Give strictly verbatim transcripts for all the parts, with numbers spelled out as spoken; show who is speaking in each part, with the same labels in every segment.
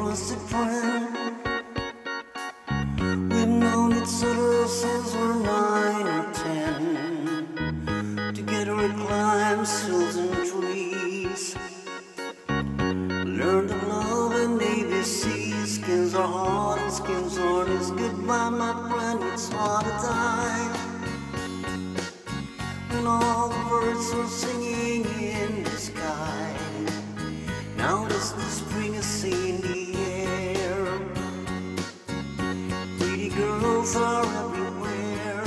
Speaker 1: trusted friend. We've known each other since we're nine or ten. Together we climbed hills and trees. Learned to love and A B C. Skins are hard and skins aren't as goodbye, my friend, it's hard to die. When all the birds are singing in the sky, now does the spring is in the air. Pretty girls are everywhere.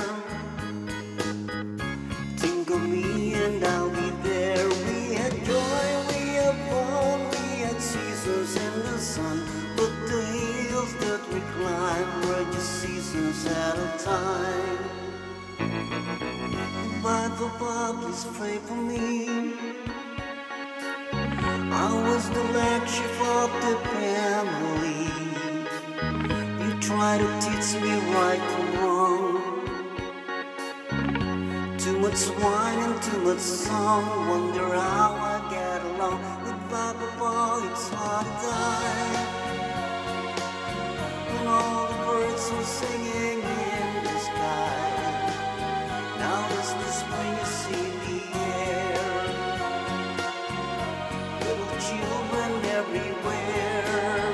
Speaker 1: Think of me and I'll be there. We had joy, we had fun, we had seasons in the sun, but the hills that we climbed were just seasons at a time. Goodbye, Papa, please pray for me. I was the black sheep of the family. You try to teach me right from wrong. Too much wine and too much song. Wonder how I get along. Goodbye, Papa, it's hard to die. When all the birds were singing in the sky, now there's the spring is in the air. Little children everywhere.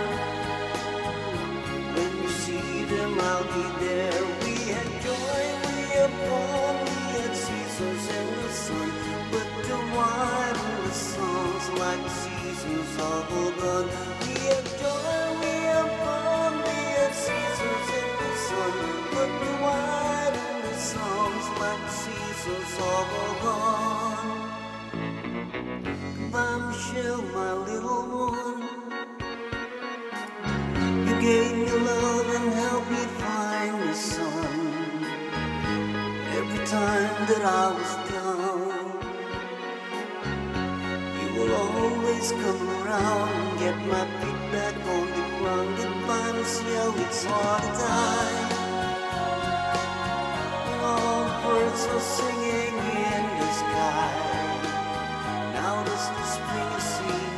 Speaker 1: When you see them, I'll be there. We had joy, we had fun, we had seasons in the sun, but the wine and the songs like the seasons all gone. We had joy, we had fun, we had seasons in the sun, but the wine and the songs like the seasons all gone. Goodbye, Michelle, my little one. You gave me love and helped me find the sun. Every time that I was down, you will always come around and get my feet back on the ground. Goodbye, Michelle, it's hard to die. When all the birds are singing in the sky, now does the spring is seen.